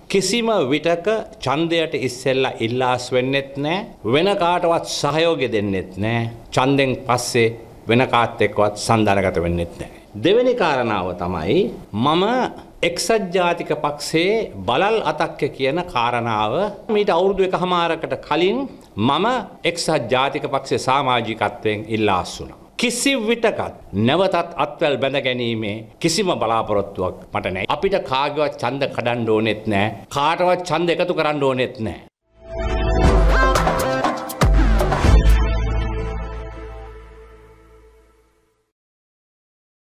කිසිම විටක ඡන්දයට ඉස්සෙල්ලා ඉල්ලාස් වෙන්නෙත් නැහැ. වෙන කාටවත් සහයෝගය දෙන්නෙත් නැහැ. ඡන්දෙන් පස්සේ වෙන කාත් එක්කවත් සන්දානගත වෙන්නෙත් නැහැ. දෙවෙනි කාරණාව තමයි මම එක්සත් ජාතික පක්ෂයේ බලල් අතක්ක කියන කාරණාව මීට අවුරුදු එකහමාරකට කලින් මම එක්සත් ජාතික පක්ෂයේ සමාජිකත්වයෙන් ඉල්ලාස් වුණා. කිසි විටකත් නැවතත් අත්වැල් බැඳ ගැනීමේ කිසිම බලාපොරොත්තුවක් මට නැහැ. අපිට කාගේවත් ඡන්ද කඩන්න ඕනෙත් නැහැ. කාටවත් ඡන්ද එකතු කරන්න ඕනෙත් නැහැ.